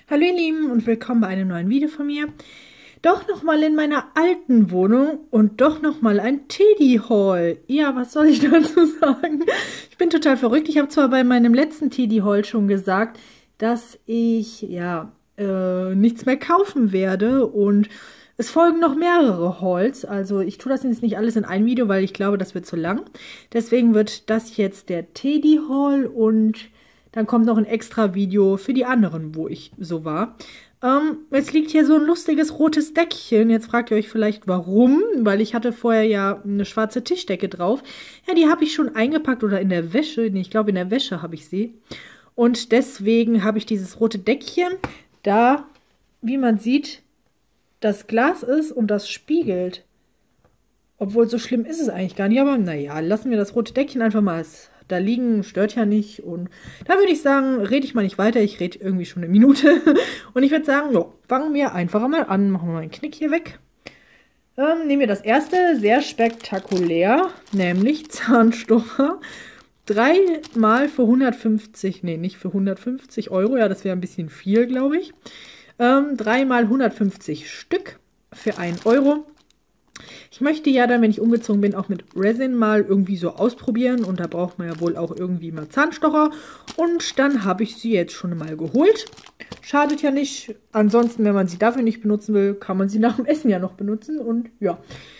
Hallo ihr Lieben und willkommen bei einem neuen Video von mir. Doch nochmal in meiner alten Wohnung und doch nochmal ein Teddy-Haul. Ja, was soll ich dazu sagen? Ich bin total verrückt. Ich habe zwar bei meinem letzten Teddy-Haul schon gesagt, dass ich nichts mehr kaufen werde und es folgen noch mehrere Hauls. Also ich tue das jetzt nicht alles in ein Video, weil ich glaube, das wird zu lang. Deswegen wird das jetzt der Teddy-Haul und dann kommt noch ein extra Video für die anderen, wo ich so war. Jetzt liegt hier so ein lustiges rotes Deckchen. Jetzt fragt ihr euch vielleicht, warum? Weil ich hatte vorher ja eine schwarze Tischdecke drauf. Ja, die habe ich schon eingepackt oder in der Wäsche. Nee, ich glaube, in der Wäsche habe ich sie. Und deswegen habe ich dieses rote Deckchen, da, wie man sieht, das Glas ist und das spiegelt. Obwohl, so schlimm ist es eigentlich gar nicht. Aber naja, lassen wir das rote Deckchen einfach mal da liegen, stört ja nicht. Und da würde ich sagen, rede ich mal nicht weiter. Ich rede irgendwie schon eine Minute. Und ich würde sagen, jo, fangen wir einfach mal an. Machen wir mal einen Knick hier weg. Nehmen wir das erste, sehr spektakulär, nämlich Zahnstocher. 3 mal für 150, nee, nicht für 150 Euro. Ja, das wäre ein bisschen viel, glaube ich. 3 mal 150 Stück für 1 Euro. Ich möchte ja dann, wenn ich umgezogen bin, auch mit Resin mal irgendwie so ausprobieren. Und da braucht man ja wohl auch irgendwie mal Zahnstocher. Und dann habe ich sie jetzt schon mal geholt. Schadet ja nicht. Ansonsten, wenn man sie dafür nicht benutzen will, kann man sie nach dem Essen ja noch benutzen. Und ja,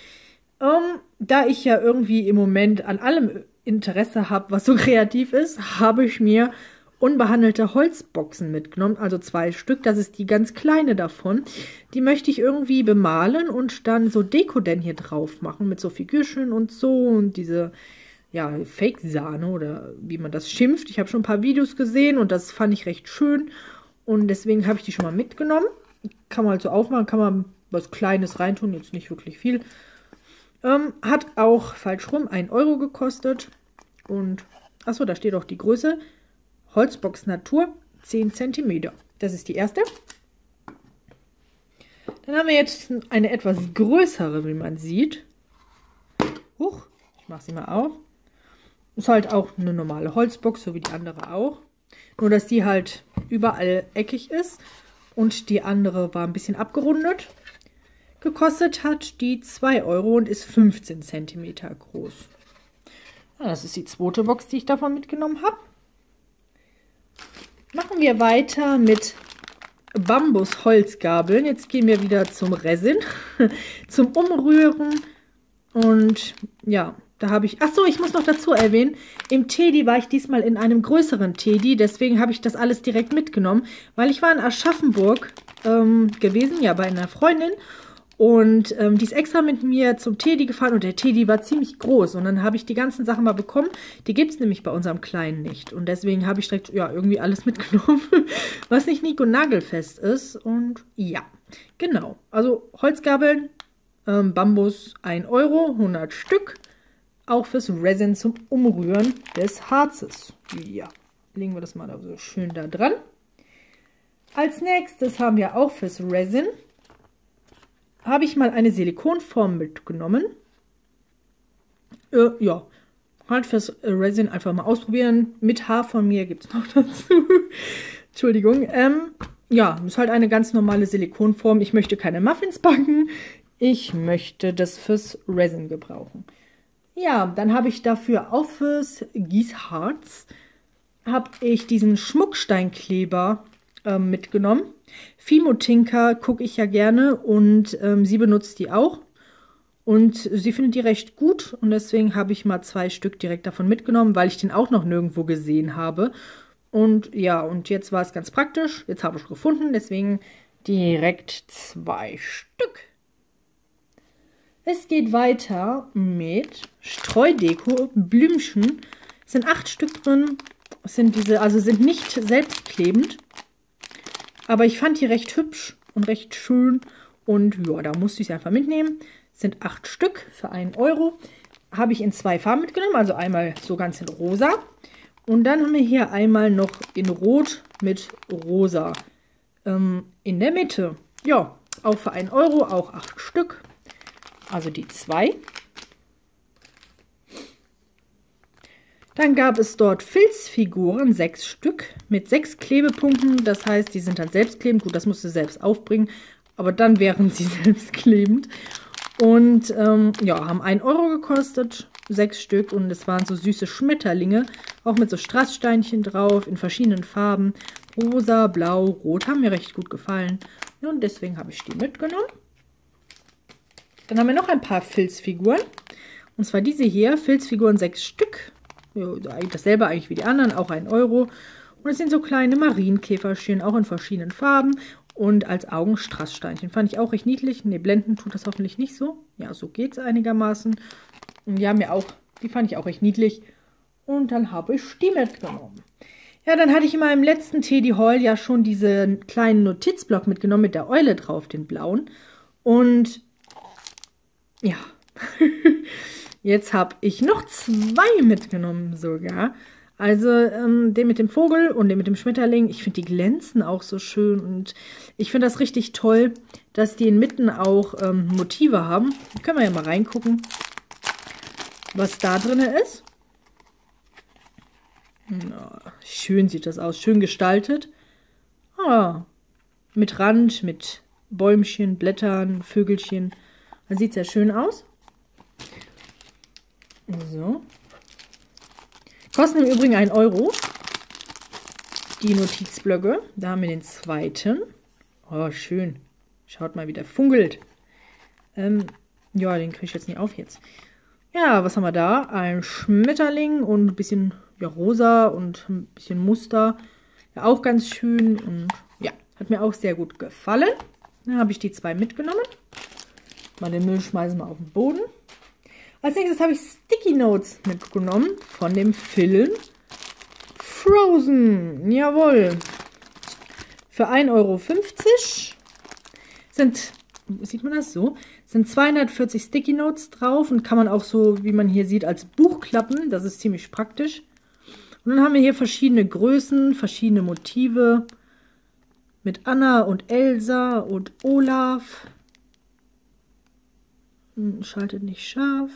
da ich ja irgendwie im Moment an allem Interesse habe, was so kreativ ist, habe ich mir unbehandelte Holzboxen mitgenommen, also 2 Stück. Das ist die ganz kleine davon. Die möchte ich irgendwie bemalen und dann so Deko-denn hier drauf machen mit so Figürchen und so und diese, ja, Fake-Sahne oder wie man das schimpft. Ich habe schon ein paar Videos gesehen und das fand ich recht schön und deswegen habe ich die schon mal mitgenommen. Kann man halt so aufmachen, kann man was Kleines reintun, jetzt nicht wirklich viel. Hat auch falsch rum 1 Euro gekostet und, achso, da steht auch die Größe. Holzbox Natur, 10 cm. Das ist die erste. Dann haben wir jetzt eine etwas größere, wie man sieht. Huch, ich mache sie mal auf. Ist halt auch eine normale Holzbox, so wie die andere auch. Nur, dass die halt überall eckig ist. Und die andere war ein bisschen abgerundet. Gekostet hat die 2 Euro und ist 15 cm groß. Ja, das ist die zweite Box, die ich davon mitgenommen habe. Machen wir weiter mit Bambus-Holzgabeln. Jetzt gehen wir wieder zum Resin, zum Umrühren. Und ja, da habe ich... Achso, ich muss noch dazu erwähnen, im Teddy war ich diesmal in einem größeren Teddy. Deswegen habe ich das alles direkt mitgenommen, weil ich war in Aschaffenburg gewesen, ja, bei einer Freundin. Und die ist extra mit mir zum Teddy gefahren und der Teddy war ziemlich groß. Und dann habe ich die ganzen Sachen mal bekommen. Die gibt es nämlich bei unserem Kleinen nicht. Und deswegen habe ich direkt, ja, irgendwie alles mitgenommen, was nicht nico- und nagelfest ist. Und ja, genau. Also Holzgabeln, Bambus 1 Euro, 100 Stück. Auch fürs Resin zum Umrühren des Harzes. Ja, legen wir das mal so schön da dran. Als nächstes haben wir auch fürs Resin habe ich mal eine Silikonform mitgenommen. Ja, halt fürs Resin einfach mal ausprobieren. Mit Haar von mir gibt es noch dazu. Entschuldigung. Ja, ist halt eine ganz normale Silikonform. Ich möchte keine Muffins backen. Ich möchte das fürs Resin gebrauchen. Ja, dann habe ich dafür auch fürs Gießharz habe ich diesen Schmucksteinkleber mitgenommen. Fimo Tinker gucke ich ja gerne und sie benutzt die auch. Und sie findet die recht gut und deswegen habe ich mal 2 Stück direkt davon mitgenommen, weil ich den auch noch nirgendwo gesehen habe. Und ja, und jetzt war es ganz praktisch. Jetzt habe ich gefunden, deswegen direkt 2 Stück. Es geht weiter mit Streudeko, Blümchen. Es sind 8 Stück drin. Es sind diese, also sind nicht selbstklebend. Aber ich fand die recht hübsch und recht schön. Und ja, da musste ich sie einfach mitnehmen. Es sind 8 Stück für 1 Euro. Habe ich in 2 Farben mitgenommen. Also einmal so ganz in rosa. Und dann haben wir hier einmal noch in rot mit rosa in der Mitte. Ja, auch für 1 Euro, auch 8 Stück. Also die 2. Dann gab es dort Filzfiguren, 6 Stück, mit 6 Klebepunkten. Das heißt, die sind dann selbstklebend. Gut, das musst du selbst aufbringen, aber dann wären sie selbstklebend. Und ja, haben 1 Euro gekostet, 6 Stück. Und es waren so süße Schmetterlinge, auch mit so Strasssteinchen drauf, in verschiedenen Farben. Rosa, blau, rot, haben mir recht gut gefallen. Ja, und deswegen habe ich die mitgenommen. Dann haben wir noch ein paar Filzfiguren. Und zwar diese hier, Filzfiguren 6 Stück. Ja, dasselbe eigentlich wie die anderen, auch 1 Euro. Und es sind so kleine Marienkäferchen, auch in verschiedenen Farben. Und als Augenstrasssteinchen. Fand ich auch recht niedlich. Ne, blenden tut das hoffentlich nicht so. Ja, so geht es einigermaßen. Und die fand ich auch recht niedlich. Und dann habe ich die mitgenommen. Ja, dann hatte ich in meinem letzten Teddy Haul ja schon diesen kleinen Notizblock mitgenommen mit der Eule drauf, den blauen. Und ja, jetzt habe ich noch 2 mitgenommen sogar. Also den mit dem Vogel und den mit dem Schmetterling. Ich finde, die glänzen auch so schön. Und ich finde das richtig toll, dass die inmitten auch Motive haben. Da können wir ja mal reingucken, was da drin ist. Ja, schön sieht das aus, schön gestaltet. Ah, mit Rand, mit Bäumchen, Blättern, Vögelchen. Das sieht sehr schön aus. So. Kosten im Übrigen 1 Euro. Die Notizblöcke. Da haben wir den zweiten. Oh, schön. Schaut mal, wie der funkelt. Ja, den kriege ich jetzt nicht auf jetzt. Ja, was haben wir da? Ein Schmetterling und ein bisschen ja, rosa und ein bisschen Muster. Ja, auch ganz schön. Und ja, hat mir auch sehr gut gefallen. Dann habe ich die 2 mitgenommen. Mal den Müll schmeißen wir auf den Boden. Als nächstes habe ich Sticky Notes mitgenommen von dem Film Frozen. Jawohl. Für 1,50 Euro sind, sieht man das so, sind 240 Sticky Notes drauf und kann man auch so, wie man hier sieht, als Buch klappen. Das ist ziemlich praktisch. Und dann haben wir hier verschiedene Größen, verschiedene Motive mit Anna und Elsa und Olaf. Schaltet nicht scharf.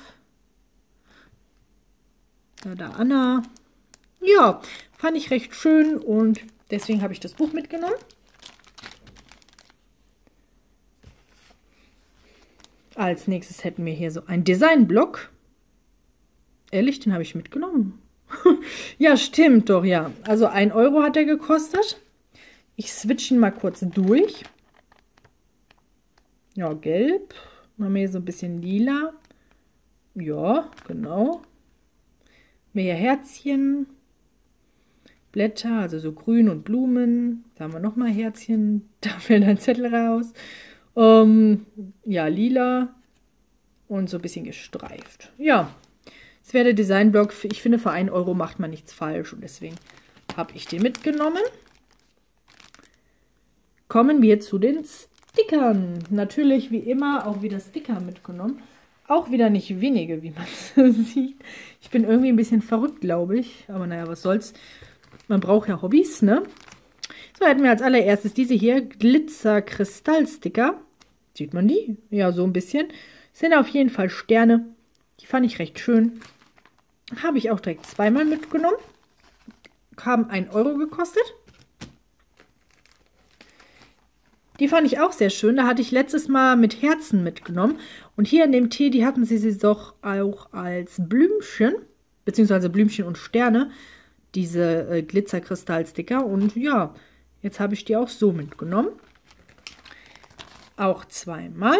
Ja, da Anna. Ja, fand ich recht schön und deswegen habe ich das Buch mitgenommen. Als nächstes hätten wir hier so einen Designblock. Ehrlich, den habe ich mitgenommen. Ja, stimmt doch, ja. Also 1 Euro hat er gekostet. Ich switch ihn mal kurz durch. Ja, gelb. Machen wir hier so ein bisschen lila. Ja, genau. Mehr Herzchen. Blätter, also so grün und Blumen. Da haben wir nochmal Herzchen. Da fällt ein Zettel raus. Ja, lila. Und so ein bisschen gestreift. Ja, das wäre der Designblock. Ich finde, für 1 Euro macht man nichts falsch. Und deswegen habe ich den mitgenommen. Kommen wir zu den Stickern. Natürlich wie immer auch wieder Sticker mitgenommen. Auch wieder nicht wenige, wie man sieht. Ich bin irgendwie ein bisschen verrückt, glaube ich. Aber naja, was soll's. Man braucht ja Hobbys, ne? So, hätten wir als allererstes diese hier Glitzer-Kristall-Sticker. Sieht man die? Ja, so ein bisschen. Sind auf jeden Fall Sterne. Die fand ich recht schön. Habe ich auch direkt 2-mal mitgenommen. Haben 1 Euro gekostet. Die fand ich auch sehr schön. Da hatte ich letztes Mal mit Herzen mitgenommen. Und hier in dem Teddy hatten sie doch auch als Blümchen, beziehungsweise Blümchen und Sterne, diese Glitzerkristallsticker. Und ja, jetzt habe ich die auch so mitgenommen. Auch 2-mal.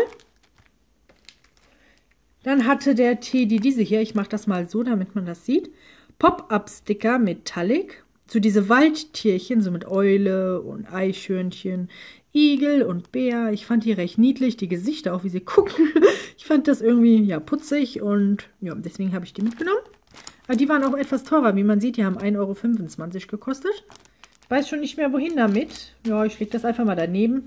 Dann hatte der Teddy diese hier. Ich mache das mal so, damit man das sieht. Pop-Up-Sticker Metallic. So diese Waldtierchen, so mit Eule und Eichhörnchen, Igel und Bär. Ich fand die recht niedlich, die Gesichter auch, wie sie gucken. Ich fand das irgendwie, ja, putzig und ja, deswegen habe ich die mitgenommen. Aber die waren auch etwas teurer, wie man sieht. Die haben 1,25 Euro gekostet. Ich weiß schon nicht mehr, wohin damit. Ja, ich lege das einfach mal daneben.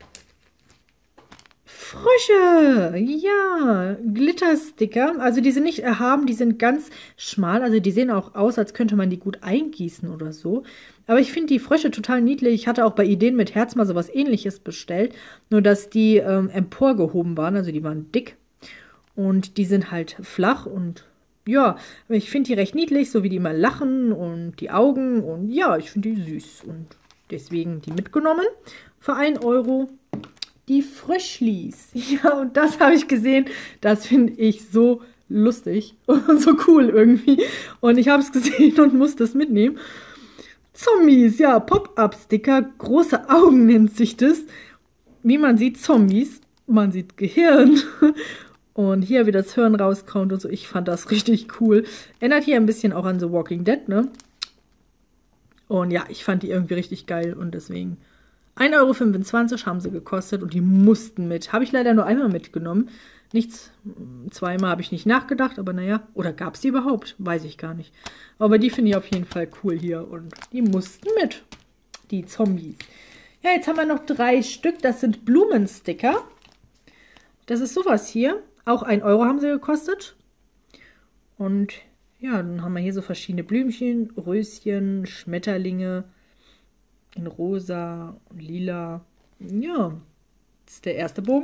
Frösche, ja, Glittersticker, also die sind nicht erhaben, die sind ganz schmal, also die sehen auch aus, als könnte man die gut eingießen oder so. Aber ich finde die Frösche total niedlich. Ich hatte auch bei Ideen mit Herz mal sowas Ähnliches bestellt, nur dass die emporgehoben waren, also die waren dick und die sind halt flach und ja, ich finde die recht niedlich, so wie die immer lachen und die Augen. Und ja, ich finde die süß. Und deswegen die mitgenommen. Für 1 Euro die Frischlis. Ja, und das habe ich gesehen. Das finde ich so lustig und so cool irgendwie. Und ich habe es gesehen und musste es mitnehmen. Zombies, ja, Pop-Up-Sticker. Große Augen nennt sich das. Wie man sieht, Zombies. Man sieht Gehirn. Und hier, wie das Hirn rauskommt und so. Ich fand das richtig cool. Erinnert hier ein bisschen auch an The Walking Dead, ne? Und ja, ich fand die irgendwie richtig geil. Und deswegen 1,25 Euro haben sie gekostet. Und die mussten mit. Habe ich leider nur einmal mitgenommen. Nichts, zweimal habe ich nicht nachgedacht. Aber naja, oder gab es die überhaupt? Weiß ich gar nicht. Aber die finde ich auf jeden Fall cool hier. Und die mussten mit. Die Zombies. Ja, jetzt haben wir noch 3 Stück. Das sind Blumensticker. Das ist sowas hier. Auch 1 Euro haben sie gekostet. Und ja, dann haben wir hier so verschiedene Blümchen, Röschen, Schmetterlinge in rosa und lila. Ja, das ist der erste Bogen.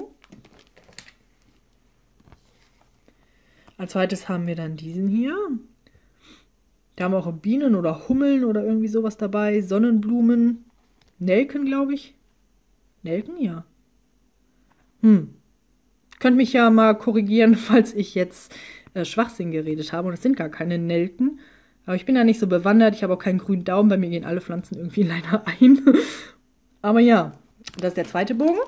Als zweites haben wir dann diesen hier. Da haben wir auch Bienen oder Hummeln oder irgendwie sowas dabei. Sonnenblumen, Nelken, glaube ich. Nelken, ja. Könnt mich ja mal korrigieren, falls ich jetzt Schwachsinn geredet habe. Und es sind gar keine Nelken. Aber ich bin da nicht so bewandert. Ich habe auch keinen grünen Daumen. Bei mir gehen alle Pflanzen irgendwie leider ein. Aber ja, das ist der zweite Bogen.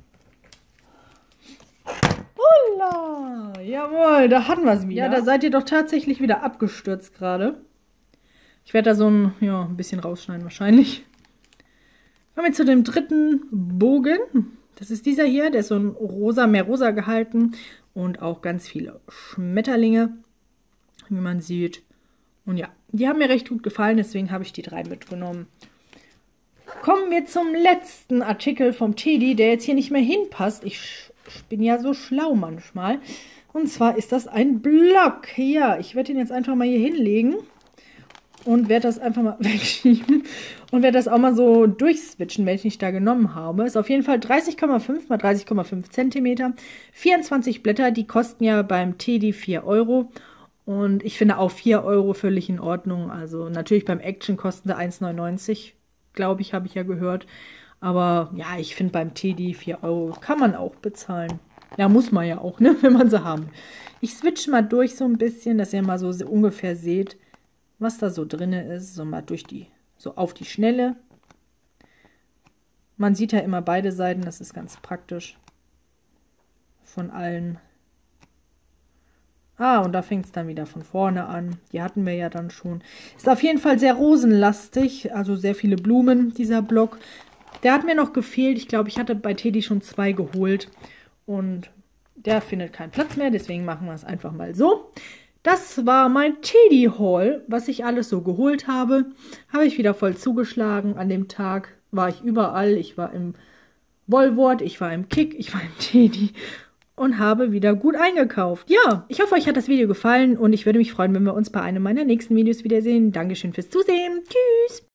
Holla! Jawohl, da hatten wir es wieder. Ja, da seid ihr doch tatsächlich wieder abgestürzt gerade. Ich werde da so ein bisschen rausschneiden wahrscheinlich. Kommen wir zu dem dritten Bogen. Das ist dieser hier, der ist so ein rosa, mehr rosa gehalten und auch ganz viele Schmetterlinge, wie man sieht. Und ja, die haben mir recht gut gefallen, deswegen habe ich die 3 mitgenommen. Kommen wir zum letzten Artikel vom Teddy, der jetzt hier nicht mehr hinpasst. Ich bin ja so schlau manchmal. Und zwar ist das ein Block. Ja, ich werde den jetzt einfach mal hier hinlegen. Und werde das einfach mal wegschieben und werde das auch mal so durchswitchen, welchen ich da genommen habe. Ist auf jeden Fall 30,5 mal 30,5 cm. 24 Blätter, die kosten ja beim Teddy 4 Euro. Und ich finde auch 4 Euro völlig in Ordnung. Also natürlich beim Action kosten sie 1,99, glaube ich, habe ich ja gehört. Aber ja, ich finde beim Teddy 4 Euro kann man auch bezahlen. Ja, muss man ja auch, ne, wenn man sie haben. Ich switche mal durch so ein bisschen, dass ihr mal so ungefähr seht, was da so drin ist, so mal so auf die Schnelle. Man sieht ja immer beide Seiten, das ist ganz praktisch. Von allen. Ah, und da fängt es dann wieder von vorne an. Die hatten wir ja dann schon. Ist auf jeden Fall sehr rosenlastig, also sehr viele Blumen, dieser Block. Der hat mir noch gefehlt. Ich glaube, ich hatte bei Teddy schon 2 geholt. Und der findet keinen Platz mehr, deswegen machen wir es einfach mal so. Das war mein Teddy-Haul, was ich alles so geholt habe. Habe ich wieder voll zugeschlagen. An dem Tag war ich überall. Ich war im Woolworth, ich war im Kick, ich war im Teddy und habe wieder gut eingekauft. Ja, ich hoffe, euch hat das Video gefallen und ich würde mich freuen, wenn wir uns bei einem meiner nächsten Videos wiedersehen. Dankeschön fürs Zusehen. Tschüss!